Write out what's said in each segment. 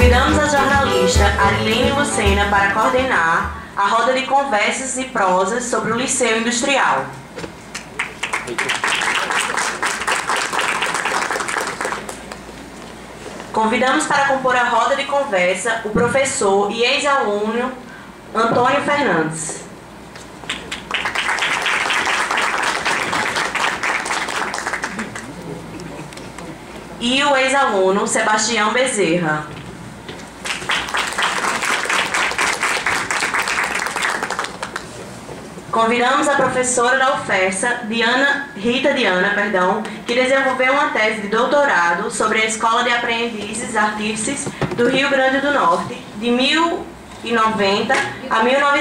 Convidamos a jornalista Arilene Lucena para coordenar a roda de conversas e prosas sobre o Liceu Industrial. Convidamos para compor a roda de conversa o professor e ex-aluno Antônio Fernandes. E o ex-aluno Sebastião Bezerra. Convidamos a professora da UFERSA, Rita Diana, que desenvolveu uma tese de doutorado sobre a Escola de Aprendizes Artífices do Rio Grande do Norte, de 1990 a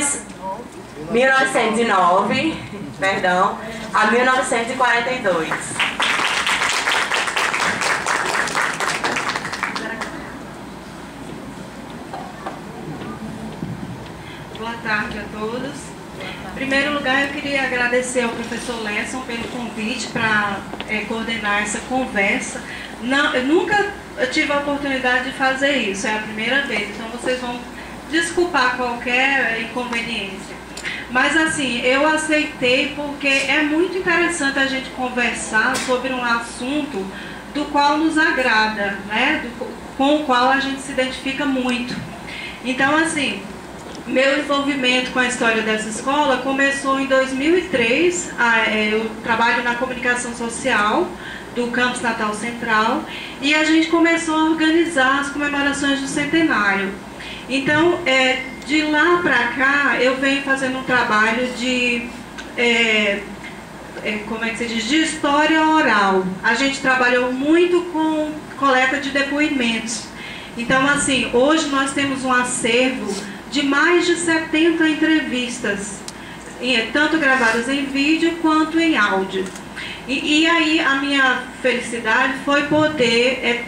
1909, a 1942. Boa tarde a todos. Em primeiro lugar, eu queria agradecer ao professor Lesson pelo convite para coordenar essa conversa. Eu nunca tive a oportunidade de fazer isso, é a primeira vez, então vocês vão desculpar qualquer inconveniência. Mas assim, eu aceitei porque é muito interessante a gente conversar sobre um assunto do qual nos agrada, né? Com o qual a gente se identifica muito. Então, assim, meu envolvimento com a história dessa escola começou em 2003. Eu trabalho na comunicação social do Campus Natal Central e a gente começou a organizar as comemorações do centenário. Então, de lá para cá, eu venho fazendo um trabalho de, como é que se diz, de história oral. A gente trabalhou muito com coleta de depoimentos. Então, assim, hoje nós temos um acervo de mais de 70 entrevistas, tanto gravadas em vídeo quanto em áudio. E aí a minha felicidade foi poder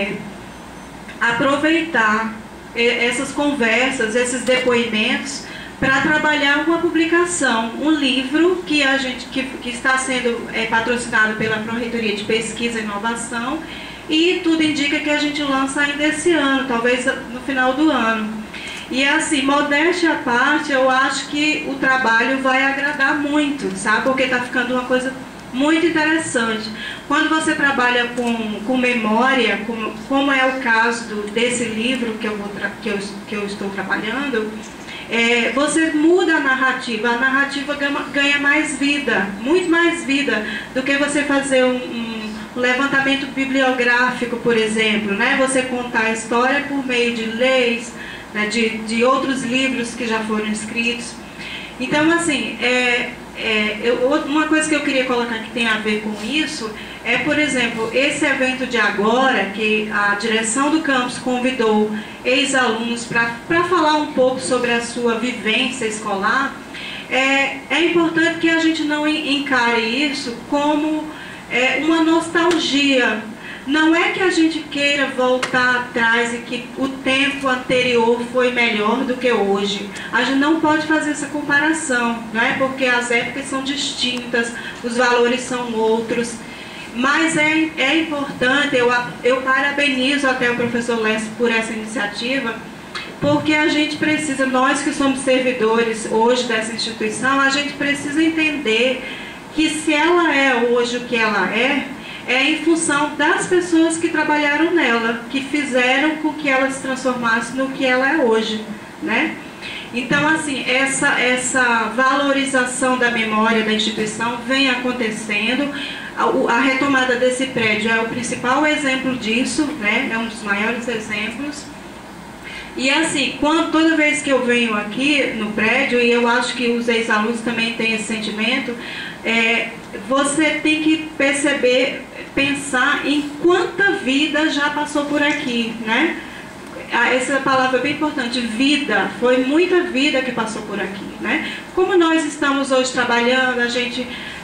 aproveitar essas conversas, esses depoimentos, para trabalhar uma publicação, um livro que está sendo patrocinado pela Pró-Reitoria de Pesquisa e Inovação, e tudo indica que a gente lança ainda esse ano, talvez no final do ano. E assim, modéstia à parte, eu acho que o trabalho vai agradar muito, sabe? Porque está ficando uma coisa muito interessante. Quando você trabalha com memória, como é o caso desse livro que eu estou trabalhando, você muda a narrativa ganha mais vida, muito mais vida, do que você fazer um levantamento bibliográfico, por exemplo, né? Você contar a história por meio de leis, né, de outros livros que já foram escritos. Então, assim, uma coisa que eu queria colocar que tem a ver com isso é, por exemplo, esse evento de agora, que a direção do campus convidou ex-alunos para falar um pouco sobre a sua vivência escolar. É importante que a gente não encare isso como uma nostalgia. Não é que a gente queira voltar atrás e que o tempo anterior foi melhor do que hoje. A gente não pode fazer essa comparação, não é? Porque as épocas são distintas, os valores são outros. Mas é importante, eu parabenizo até o professor Lessa por essa iniciativa, porque a gente precisa, nós que somos servidores hoje dessa instituição, a gente precisa entender que se ela é hoje o que ela é em função das pessoas que trabalharam nela, que fizeram com que ela se transformasse no que ela é hoje, né? Então, assim, essa valorização da memória da instituição vem acontecendo. A retomada desse prédio é o principal exemplo disso, né? É um dos maiores exemplos. E assim, toda vez que eu venho aqui no prédio, e eu acho que os ex-alunos também têm esse sentimento, você tem que pensar em quanta vida já passou por aqui, né? Essa palavra é bem importante, vida. Foi muita vida que passou por aqui, né? Como nós estamos hoje trabalhando, a gente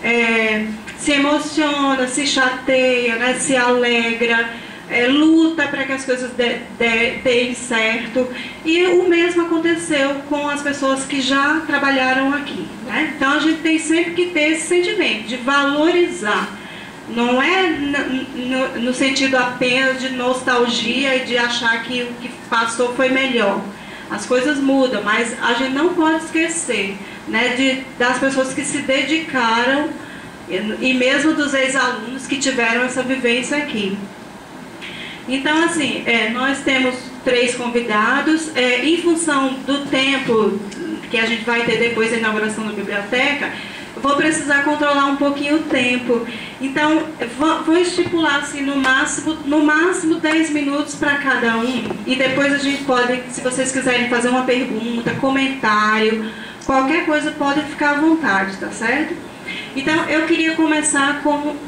se emociona, se chateia, né? Se alegra, luta para que as coisas deem certo. E o mesmo aconteceu com as pessoas que já trabalharam aqui, né? Então a gente tem sempre que ter esse sentimento de valorizar Não é no sentido apenas de nostalgia e de achar que o que passou foi melhor. As coisas mudam, mas a gente não pode esquecer, né, das pessoas que se dedicaram e mesmo dos ex-alunos que tiveram essa vivência aqui. Então, assim, nós temos 3 convidados. Em função do tempo que a gente vai ter depois da inauguração da biblioteca, vou precisar controlar um pouquinho o tempo. Então, vou estipular assim, no máximo 10 minutos para cada um. E depois a gente pode, se vocês quiserem fazer uma pergunta, comentário, qualquer coisa, pode ficar à vontade, tá certo? Então, eu queria começar com...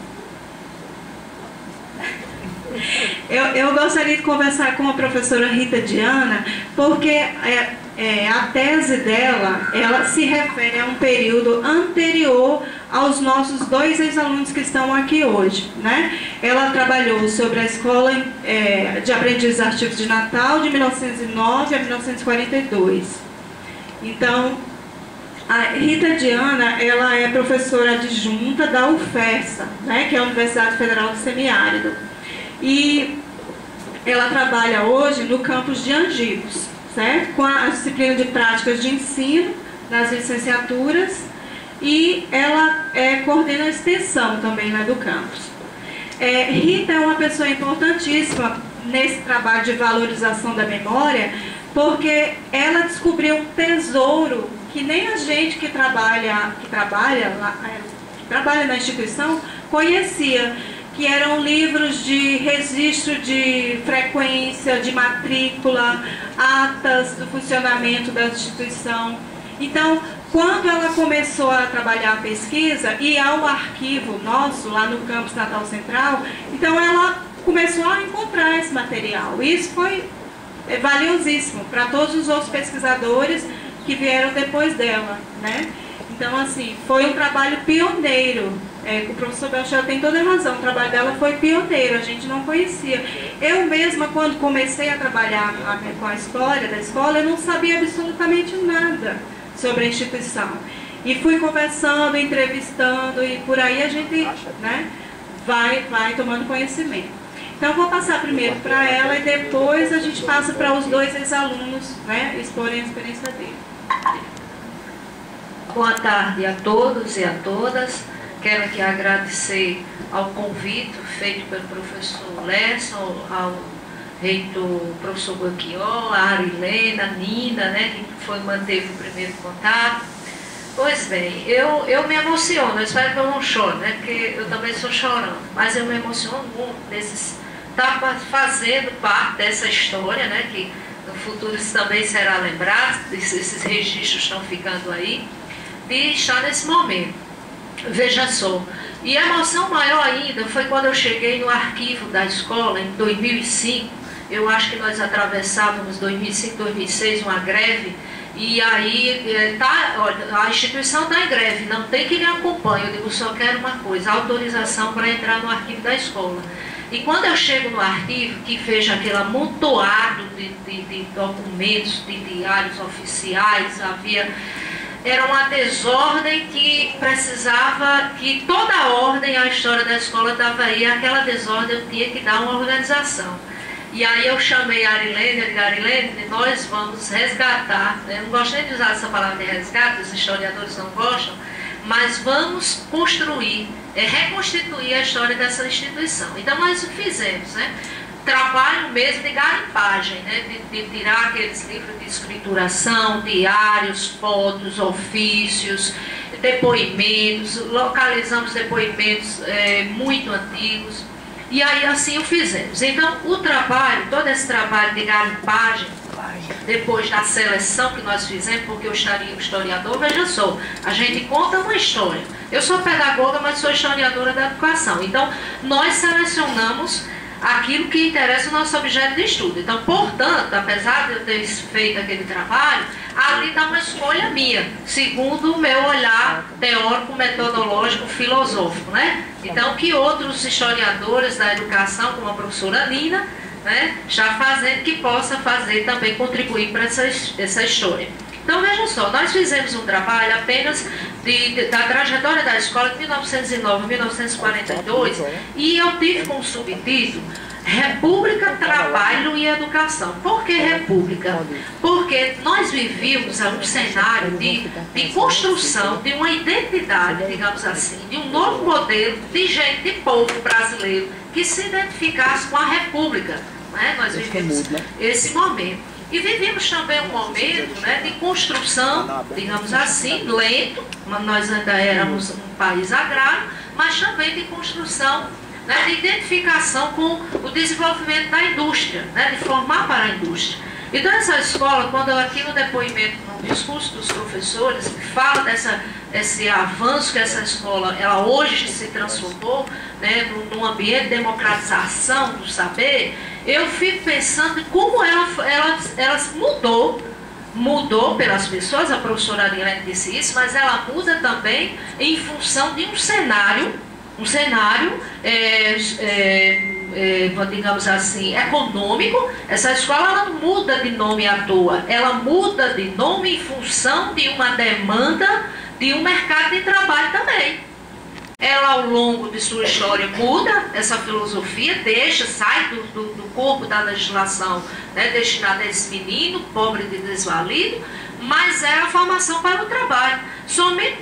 Eu gostaria de conversar com a professora Rita Diana, porque a tese dela, ela se refere a um período anterior aos nossos 2 ex-alunos que estão aqui hoje, né? Ela trabalhou sobre a Escola de Aprendizes Artísticos de Natal, de 1909 a 1942. Então, a Rita Diana, ela é professora adjunta da UFESA, né, que é a Universidade Federal do Semiárido. E ela trabalha hoje no campus de Angicos, certo? Com a disciplina de práticas de ensino das licenciaturas, e ela coordena a extensão também lá do campus. Rita é uma pessoa importantíssima nesse trabalho de valorização da memória, porque ela descobriu um tesouro que nem a gente que trabalha na instituição conhecia, que eram livros de registro de frequência, de matrícula, atas do funcionamento da instituição. Então, quando ela começou a trabalhar a pesquisa e ao arquivo nosso, lá no campus Natal Central, então ela começou a encontrar esse material. Isso foi valiosíssimo para todos os outros pesquisadores que vieram depois dela, né? Então, assim, foi um trabalho pioneiro. O professor Belchel tem toda a razão, o trabalho dela foi pioneiro, a gente não conhecia. Eu mesma, quando comecei a trabalhar com a história da escola, eu não sabia absolutamente nada sobre a instituição. E fui conversando, entrevistando, e por aí a gente, né, vai tomando conhecimento. Então, eu vou passar primeiro para ela e depois a gente passa para os 2 ex-alunos, né, exporem a experiência dele. Boa tarde a todos e a todas. Quero aqui agradecer ao convite feito pelo professor Lesson, ao reitor professor Banquiol, a Arilena, a Nina, né, que manteve o primeiro contato. Pois bem, eu me emociono, eu espero que eu não chore, né, porque eu também sou chorando, mas eu me emociono muito estar fazendo parte dessa história, né, que no futuro isso também será lembrado, esses registros estão ficando aí, de estar nesse momento. Veja só, e a emoção maior ainda foi quando eu cheguei no arquivo da escola em 2005. Eu acho que nós atravessávamos 2005, 2006 uma greve, e aí olha, a instituição está em greve, não tem que lhe acompanhe. Eu digo, só quero uma coisa, autorização para entrar no arquivo da escola. E quando eu chego no arquivo, que vejo aquele amontoado de documentos, de diários oficiais, era uma desordem que precisava, que toda a ordem, a história da escola estava aí, aquela desordem eu tinha que dar uma organização. E aí eu chamei a Arilene, eu digo, Arilene, nós vamos resgatar, eu não gosto nem de usar essa palavra de resgate, os historiadores não gostam, mas vamos construir, reconstituir a história dessa instituição. Então nós o fizemos, né? Trabalho mesmo de garimpagem, né? de tirar aqueles livros de escrituração, diários, fotos, ofícios, depoimentos, localizamos depoimentos muito antigos, e aí assim o fizemos. Então o trabalho, todo esse trabalho de garimpagem, depois da seleção que nós fizemos, porque o historiador, veja só, a gente conta uma história. Eu sou pedagoga, mas sou historiadora da educação, então nós selecionamos aquilo que interessa o nosso objeto de estudo. Então, portanto, apesar de eu ter feito aquele trabalho, ali está uma escolha minha, segundo o meu olhar teórico, metodológico, filosófico, né? Então, que outros historiadores da educação, como a professora Nina, né, já fazendo, que possa fazer também, contribuir para essa história. Então, veja só, nós fizemos um trabalho apenas da trajetória da escola de 1909 a 1942, e eu tive como subtítulo República, Trabalho e Educação. Por que República? Porque nós vivíamos um cenário de construção de uma identidade, digamos assim, de um novo modelo de gente, de povo brasileiro que se identificasse com a República. Né? Nós vivemos esse momento. E vivemos também um momento, né, de construção, digamos assim, lento, nós ainda éramos um país agrário, mas também de construção, né, de identificação com o desenvolvimento da indústria, né, de formar para a indústria. Então essa escola, quando eu aqui no depoimento, no discurso dos professores, fala desse avanço que essa escola, ela hoje se transformou, né, num ambiente de democratização do saber, eu fico pensando em como ela mudou pelas pessoas, a professora Arilene disse isso, mas ela muda também em função de um cenário, digamos assim, econômico. Essa escola ela não muda de nome à toa, ela muda de nome em função de uma demanda de um mercado de trabalho também. Ela, ao longo de sua história, muda essa filosofia, sai do corpo da legislação, né, destinada a esse menino, pobre de desvalido, mas é a formação para o trabalho. Somente em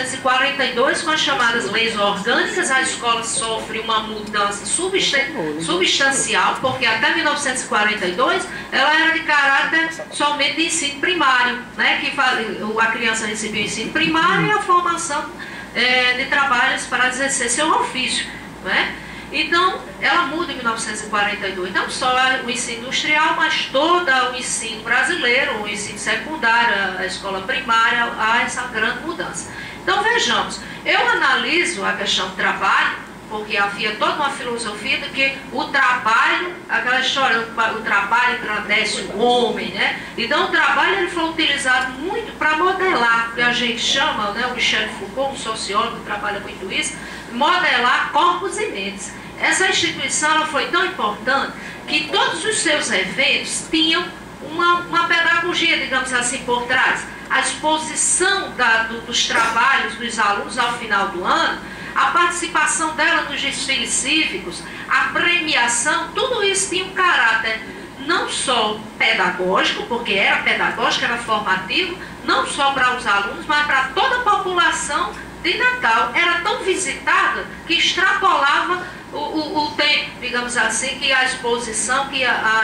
1942, com as chamadas leis orgânicas, a escola sofre uma mudança substancial, porque até 1942 ela era de caráter somente de ensino primário, né, que a criança recebia o ensino primário e a formação de trabalhos para exercer seu ofício, né? Então, ela muda em 1942, não só o ensino industrial, mas todo o ensino brasileiro, o ensino secundário, a escola primária, há essa grande mudança. Então, vejamos, eu analiso a questão do trabalho, porque havia toda uma filosofia de que o trabalho, aquela história, o trabalho engrandece o homem, né? Então o trabalho ele foi utilizado muito para modelar, o que a gente chama, né, o Michel Foucault, um sociólogo que trabalha muito isso, modelar corpos e mentes. Essa instituição ela foi tão importante que todos os seus eventos tinham uma pedagogia, digamos assim, por trás. A exposição dos trabalhos dos alunos ao final do ano, a participação dela nos desfiles cívicos, a premiação, tudo isso tinha um caráter não só pedagógico, porque era pedagógico, era formativo, não só para os alunos, mas para toda a população de Natal. Era tão visitada que extrapolava o tempo, digamos assim, que a exposição, que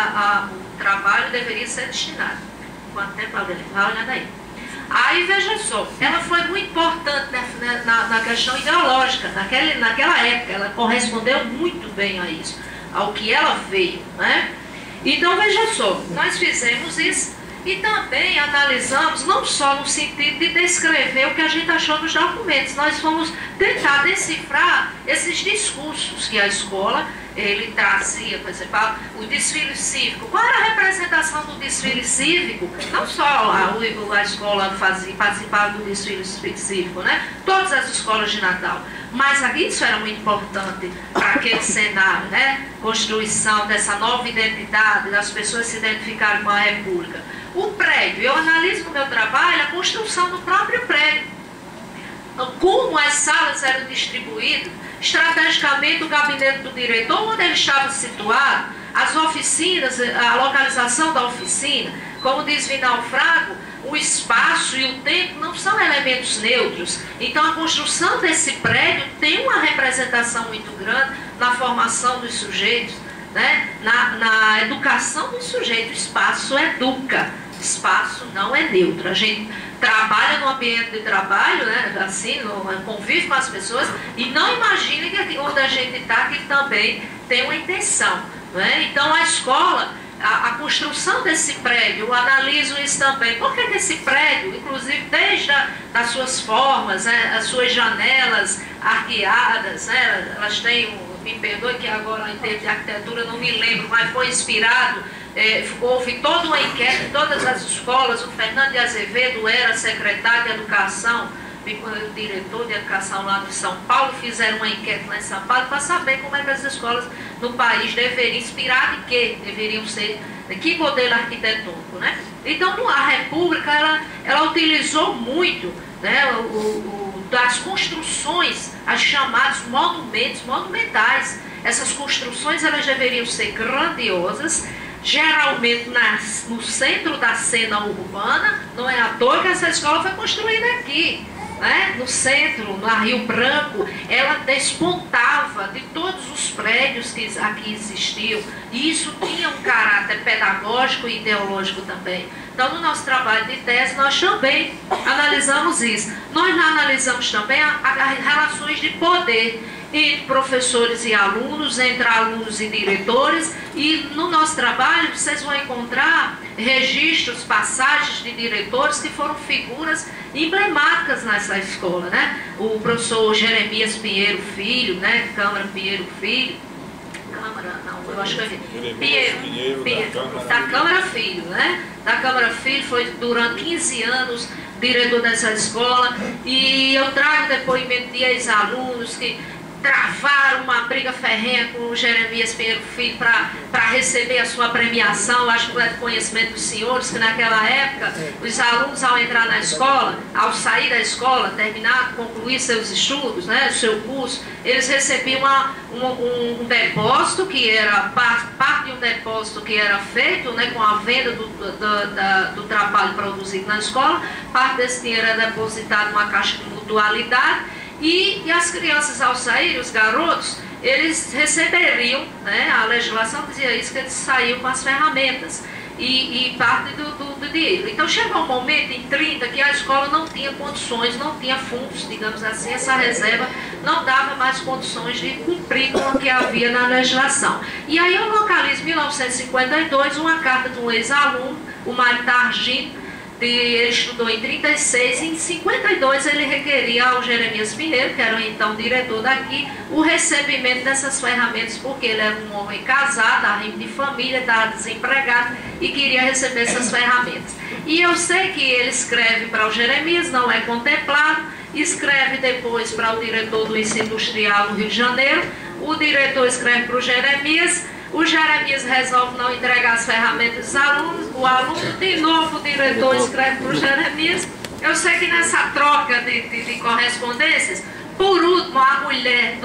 o trabalho deveria ser destinado. Quanto tempo, Adelina? Vai olhando aí. Aí, veja só, ela foi muito importante na questão ideológica, naquela época, ela correspondeu muito bem a isso, ao que ela veio, né? Então, veja só, nós fizemos isso e também analisamos, não só no sentido de descrever o que a gente achou nos documentos, nós fomos tentar decifrar esses discursos que a escola ele trazia, por exemplo, o desfile cívico. Qual era a representação do desfile cívico? Não só a escola participava do desfile cívico, né? Todas as escolas de Natal. Mas isso era muito importante para aquele cenário, né? Construção dessa nova identidade, das pessoas se identificarem com a República. O prédio, eu analiso no meu trabalho a construção do próprio prédio. Como as salas eram distribuídas, estrategicamente o gabinete do diretor, onde ele estava situado, as oficinas, a localização da oficina, como diz Vinal Frago, o espaço e o tempo não são elementos neutros. Então a construção desse prédio tem uma representação muito grande na formação dos sujeitos, né? na educação dos sujeitos. O espaço educa, espaço não é neutro. A gente trabalha no ambiente de trabalho, né, assim, convive com as pessoas e não imagina que onde a gente está que também tem uma intenção, né? Então a escola, a construção desse prédio, eu analiso isso também. Por que esse prédio, inclusive desde das suas formas, né, as suas janelas arqueadas, né, elas têm, me perdoe que agora em termos de arquitetura não me lembro, mas foi inspirado. Houve toda uma enquete em todas as escolas. O Fernando de Azevedo era secretário de Educação, o diretor de Educação lá de São Paulo, fizeram uma enquete lá em São Paulo para saber como é que as escolas no país deveriam inspirar de quê? Deveriam ser, de que modelo arquitetônico, né? Então a República, ela utilizou muito, né, das construções, as chamadas monumentos, monumentais. Essas construções elas deveriam ser grandiosas, geralmente no centro da cena urbana. Não é à toa que essa escola foi construída aqui, né? No centro, na Rio Branco. Ela despontava de todos os prédios que aqui existiam, e isso tinha um caráter pedagógico e ideológico também. Então, no nosso trabalho de tese, nós também analisamos isso. Nós analisamos também as relações de poder entre professores e alunos, entre alunos e diretores, e no nosso trabalho vocês vão encontrar registros, passagens de diretores que foram figuras emblemáticas nessa escola, né? O professor Jeremias Pinheiro Filho, né? Câmara Pinheiro Filho, Câmara, não, eu acho que é Pinheiro, da Câmara Filho, né? Da Câmara Filho, foi durante 15 anos diretor dessa escola, e eu trago depoimento de ex-alunos que travaram uma briga ferrenha com o Jeremias Pinheiro Filho para receber a sua premiação. Acho que é de conhecimento dos senhores que naquela época os alunos, ao entrar na escola, ao sair da escola, terminar, concluir seus estudos, né, seu curso, eles recebiam um depósito que era parte de um depósito que era feito, né, com a venda do trabalho produzido na escola. Parte desse dinheiro era depositado numa caixa de mutualidade. E as crianças, ao sair, os garotos, eles receberiam, né, a legislação dizia isso, que eles saíam com as ferramentas e parte do dinheiro. Então chegou um momento, em 30, que a escola não tinha condições, não tinha fundos, digamos assim, essa reserva não dava mais condições de cumprir com o que havia na legislação. E aí eu localizo, em 1952, uma carta de um ex-aluno, o Mário Targino. Ele estudou em 36, e em 52 ele requeria ao Jeremias Pinheiro, que era o então diretor daqui, o recebimento dessas ferramentas, porque ele era um homem casado, arrimo de família, estava desempregado e queria receber essas ferramentas. E eu sei que ele escreve para o Jeremias, não é contemplado, escreve depois para o diretor do ensino industrial no Rio de Janeiro, o diretor escreve para o Jeremias resolve não entregar as ferramentas dos alunos, o aluno, de novo, o diretor escreve para o Jeremias. Eu sei que nessa troca de correspondências, por último, a mulher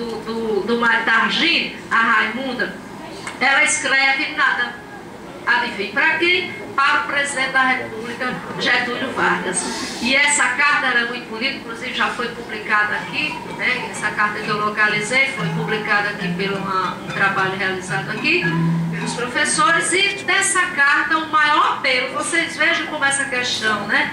do Mário Targino, a Raimunda, ela escreve nada. Adivinha para quem? Para o presidente da República, Getúlio Vargas. E essa carta era muito bonita, inclusive já foi publicada aqui, né? Essa carta que eu localizei foi publicada aqui pelo um trabalho realizado aqui pelos professores. E dessa carta, o maior apelo, vocês vejam como essa questão, né,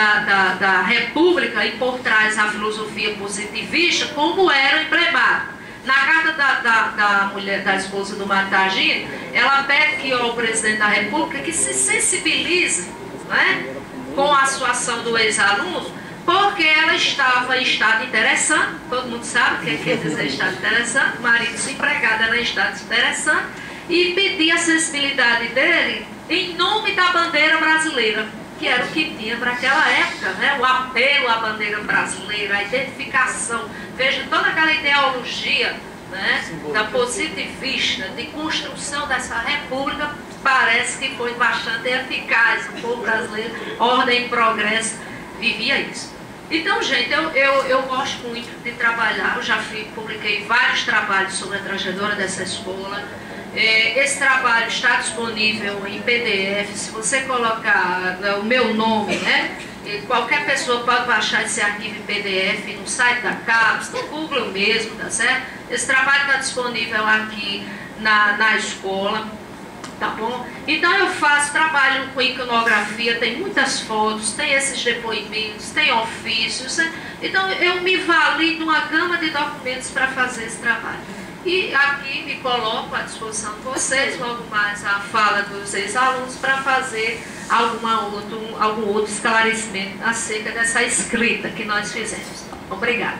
da República e por trás a filosofia positivista, como era emblemático. Na carta da mulher, da esposa do Mário Targino, ela pede ao presidente da República que se sensibilize, né, com a situação do ex-aluno, porque ela estava em estado interessante, todo mundo sabe o que quer dizer estado interessante, marido desempregado, ela em estado interessante, e pedir a sensibilidade dele em nome da bandeira brasileira, que era o que tinha para aquela época, né? O apelo à bandeira brasileira, a identificação, veja toda aquela ideologia, né, da positivista, de construção dessa república, parece que foi bastante eficaz. O povo brasileiro, ordem e progresso, vivia isso. Então, gente, eu gosto muito de trabalhar, eu já publiquei vários trabalhos sobre a trajetória dessa escola. Esse trabalho está disponível em PDF, se você colocar o meu nome, né? Qualquer pessoa pode baixar esse arquivo em PDF no site da CAPES, no Google mesmo, tá certo? Esse trabalho está disponível aqui na escola, tá bom? Então eu faço trabalho com iconografia, tem muitas fotos, tem esses depoimentos, tem ofícios, né? Então eu me valido uma gama de documentos para fazer esse trabalho. E aqui me coloco à disposição de vocês, logo mais a fala dos ex-alunos, para fazer algum outro esclarecimento acerca dessa escrita que nós fizemos. Obrigada.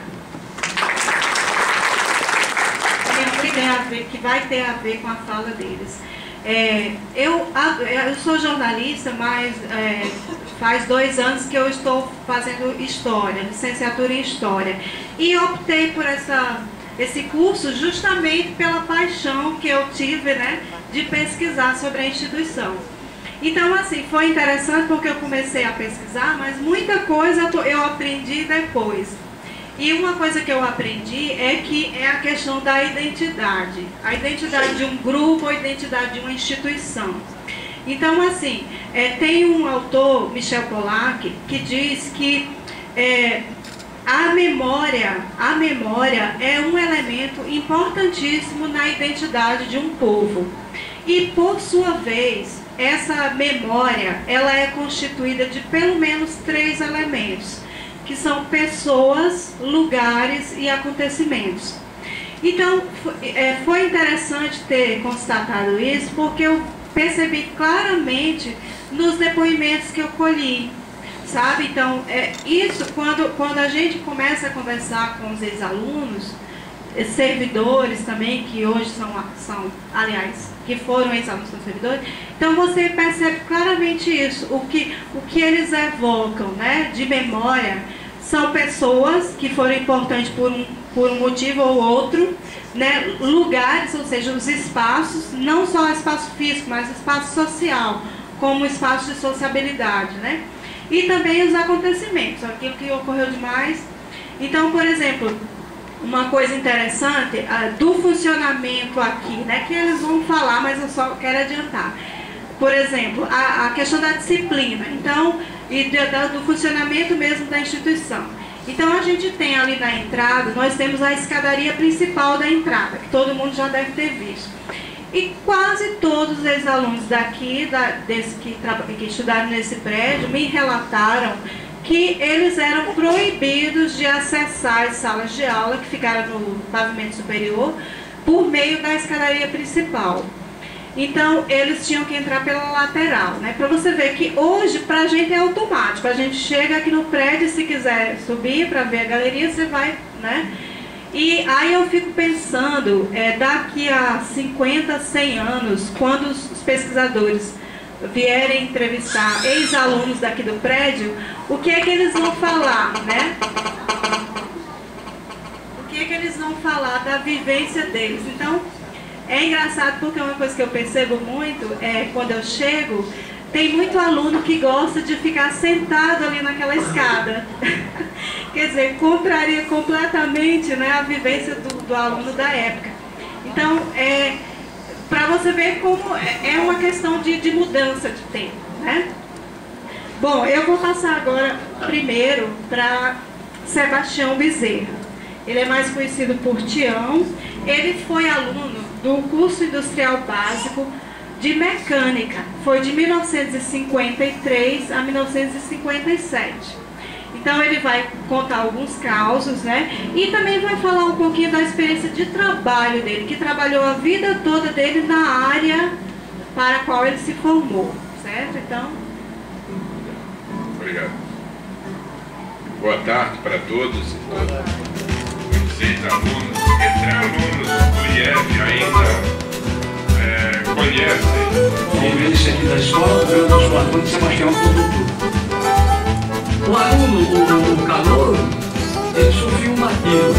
Que vai ter a ver com a fala deles. Eu sou jornalista, mas faz 2 anos que eu estou fazendo História, licenciatura em História. E optei por esse curso justamente pela paixão que eu tive, né, de pesquisar sobre a instituição. Então, assim, foi interessante porque eu comecei a pesquisar, mas muita coisa eu aprendi depois. E uma coisa que eu aprendi é que é a questão da identidade. A identidade de um grupo ou a identidade de uma instituição. Então, assim, tem um autor, Michel Polack, que diz que a memória é um elemento importantíssimo na identidade de um povo. E, por sua vez, essa memória, ela é constituída de pelo menos 3 elementos, que são pessoas, lugares e acontecimentos. Então, foi interessante ter constatado isso, porque eu percebi claramente nos depoimentos que eu colhi, sabe? Então, isso, quando a gente começa a conversar com os ex-alunos, servidores também, que hoje são aliás, que foram ex-alunos, são servidores, então você percebe claramente isso, o que eles evocam, né, de memória, são pessoas que foram importantes por um motivo ou outro, né, lugares, ou seja, os espaços, não só espaço físico, mas espaço social, como espaço de sociabilidade, né? E também os acontecimentos, aquilo que ocorreu demais. Então, por exemplo, uma coisa interessante do funcionamento aqui, né, que eles vão falar, mas eu só quero adiantar. Por exemplo, a questão da disciplina, então, e do funcionamento mesmo da instituição. Então, a gente tem ali na entrada, nós temos a escadaria principal da entrada, que todo mundo já deve ter visto. E quase todos os ex-alunos daqui, que estudaram nesse prédio, me relataram que eles eram proibidos de acessar as salas de aula, que ficaram no pavimento superior, por meio da escadaria principal. Então, eles tinham que entrar pela lateral, né? Para você ver que hoje, para a gente é automático. A gente chega aqui no prédio, se quiser subir para ver a galeria, você vai, né? E aí eu fico pensando, daqui a 50, 100 anos, quando os pesquisadores vierem entrevistar ex-alunos daqui do prédio, o que é que eles vão falar, né? O que é que eles vão falar da vivência deles? Então, é engraçado porque uma coisa que eu percebo muito quando eu chego, tem muito aluno que gosta de ficar sentado ali naquela escada. Quer dizer, contraria completamente, né, a vivência do aluno da época. Então, para você ver como é uma questão de mudança de tempo, né? Bom, eu vou passar agora primeiro para Sebastião Bezerra. Ele é mais conhecido por Tião. Ele foi aluno do curso industrial básico de mecânica. Foi de 1953 a 1957. Então ele vai contar alguns causos, né? E também vai falar um pouquinho da experiência de trabalho dele, que trabalhou a vida toda dele na área para a qual ele se formou, certo? Então... Obrigado. Boa tarde para todos e todas. Os ex-alunos, entre alunos do IEF ainda conhecem. Convivência aqui da escola, eu sou o aluno Sebastião Produtor. O aluno, o calouro, ele sofreu um batismo.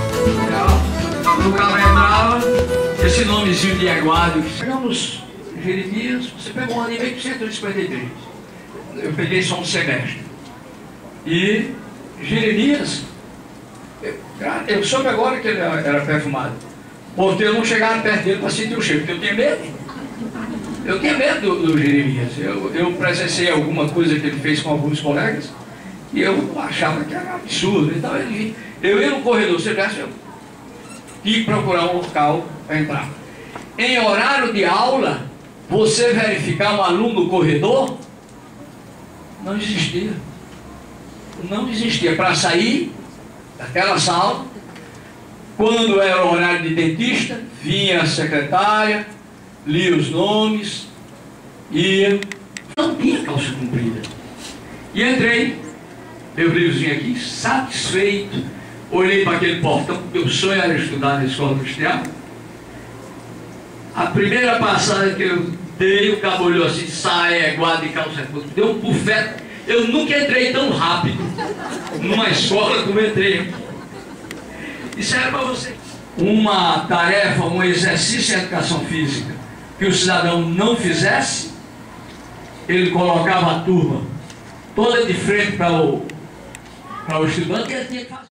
No Cabral, esse nomezinho de aguardo. Pegamos Jeremias, você pegou um ano e meio de 153. Eu peguei só um semestre. E Jeremias, eu soube agora que ele era perfumado. Porque eu não chegava perto dele para sentir o cheiro, porque eu tinha medo. Eu tinha medo do Jeremias. Eu presenciei alguma coisa que ele fez com alguns colegas e eu achava que era absurdo. Então eu ia no corredor, se tivesse, eu ia procurar um local para entrar. Em horário de aula, você verificar um aluno no corredor, não existia. Não existia. Para sair daquela sala, quando era o horário de dentista, vinha a secretária, lia os nomes, ia. Não tinha calça comprida. E entrei, meu livrozinho aqui, satisfeito, olhei para aquele portão, porque o sonho era estudar na escola industrial. A primeira passagem que eu dei, o cabo olhou assim, saia, guarda e calça curta, deu um bufete. Eu nunca entrei tão rápido numa escola como entrei. Isso era para você. Uma tarefa, um exercício em educação física que o cidadão não fizesse, ele colocava a turma toda de frente para o estudante e ele tinha que fazer.